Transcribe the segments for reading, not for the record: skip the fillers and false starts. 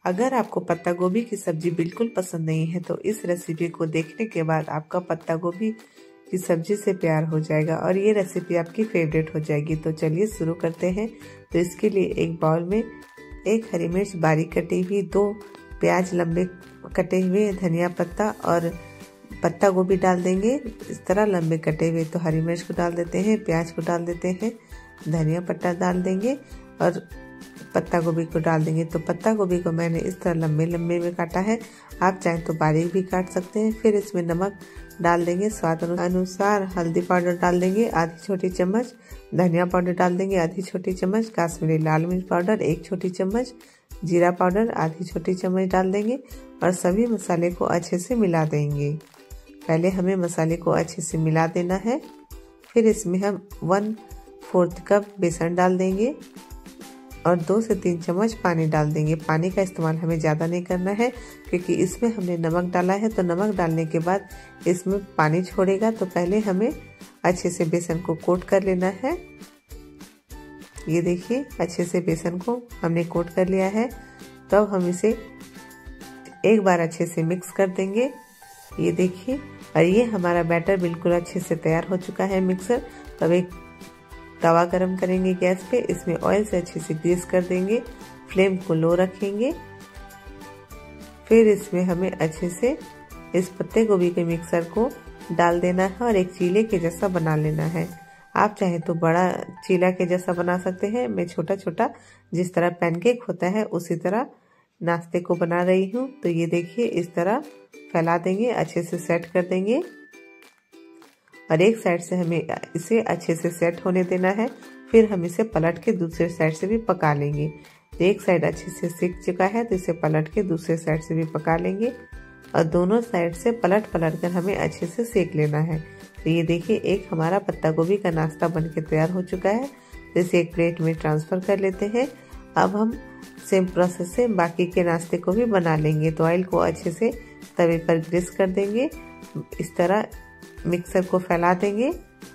अगर आपको पत्ता गोभी की सब्जी बिल्कुल पसंद नहीं है तो इस रेसिपी को देखने के बाद आपका पत्ता गोभी की सब्जी से प्यार हो जाएगा और ये रेसिपी आपकी फेवरेट हो जाएगी। तो चलिए शुरू करते हैं। तो इसके लिए एक बाउल में 1 हरी मिर्च बारीक कटी हुई, 2 प्याज लंबे कटे हुए, धनिया पत्ता और पत्ता गोभी डाल देंगे इस तरह लंबे कटे हुए। तो हरी मिर्च को डाल देते हैं, प्याज को डाल देते हैं, धनिया पत्ता डाल देंगे और पत्ता गोभी को डाल देंगे। तो पत्ता गोभी को मैंने इस तरह लंबे लंबे में काटा है, आप चाहें तो बारीक भी काट सकते हैं। फिर इसमें नमक डाल देंगे, स्वाद अनुसार हल्दी पाउडर डाल देंगे आधी छोटी चम्मच, धनिया पाउडर डाल देंगे आधी छोटी चम्मच, काश्मीरी लाल मिर्च पाउडर 1 छोटी चम्मच, जीरा पाउडर आधी छोटी चम्मच डाल देंगे और सभी मसाले को अच्छे से मिला देंगे। पहले हमें मसाले को अच्छे से मिला देना है। फिर इसमें हम 1/4 कप बेसन डाल देंगे और 2 से 3 चम्मच पानी डाल देंगे। पानी का इस्तेमाल हमें ज़्यादा नहीं करना है क्योंकि इसमें हमने नमक डाला है, तो नमक डालने के बाद इसमें पानी छोड़ेगा। तो पहले हमें अच्छे से बेसन को कोट कर लेना है। ये देखिए अच्छे से बेसन को हमने कोट कर लिया है। तब हम इसे एक बार अच्छे से मिक्स कर देंगे। ये देखिए, और ये हमारा बैटर बिल्कुल अच्छे से तैयार हो चुका है मिक्सर। तब एक तवा गरम करेंगे गैस पे, इसमें ऑयल से अच्छे से ग्रीस कर देंगे, फ्लेम को लो रखेंगे। फिर इसमें हमें अच्छे से इस पत्ते गोभी के मिक्सर को डाल देना है और एक चीले के जैसा बना लेना है। आप चाहे तो बड़ा चीला के जैसा बना सकते हैं, मैं छोटा छोटा जिस तरह पैनकेक होता है उसी तरह नाश्ते को बना रही हूँ। तो ये देखिए इस तरह फैला देंगे, अच्छे से सेट कर देंगे और एक साइड से हमें इसे अच्छे से सेट होने देना है। फिर हम इसे पलट के दूसरे साइड से भी पका लेंगे। तो एक साइड अच्छे से सिक चुका है तो इसे पलट के दूसरे साइड से भी पका लेंगे और दोनों साइड से पलट कर हमें अच्छे से सेक लेना है। तो ये देखिए एक हमारा पत्ता गोभी का नाश्ता बनके तैयार हो चुका है। तो इसे एक प्लेट में ट्रांसफ़र कर लेते हैं। अब हम सेम प्रोसेस से बाकी के नाश्ते को भी बना लेंगे। तो ऑयल को अच्छे से तवे पर ग्रीस कर देंगे, इस तरह मिक्सर को फैला देंगे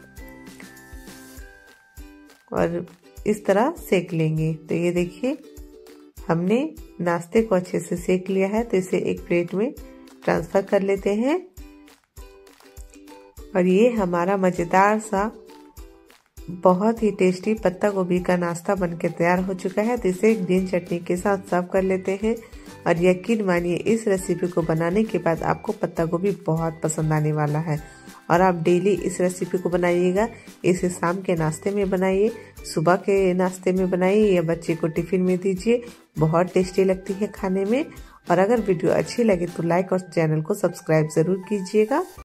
और इस तरह सेक लेंगे। तो ये देखिए हमने नाश्ते को अच्छे से सेक लिया है। तो इसे एक प्लेट में ट्रांसफ़र कर लेते हैं और ये हमारा मज़ेदार सा बहुत ही टेस्टी पत्ता गोभी का नाश्ता बनके तैयार हो चुका है। तो इसे ग्रीन चटनी के साथ सर्व कर लेते हैं और यकीन मानिए इस रेसिपी को बनाने के बाद आपको पत्ता गोभी बहुत पसंद आने वाला है और आप डेली इस रेसिपी को बनाइएगा। इसे शाम के नाश्ते में बनाइए, सुबह के नाश्ते में बनाइए या बच्चे को टिफिन में दीजिए, बहुत टेस्टी लगती है खाने में। और अगर वीडियो अच्छी लगे तो लाइक और चैनल को सब्सक्राइब ज़रूर कीजिएगा।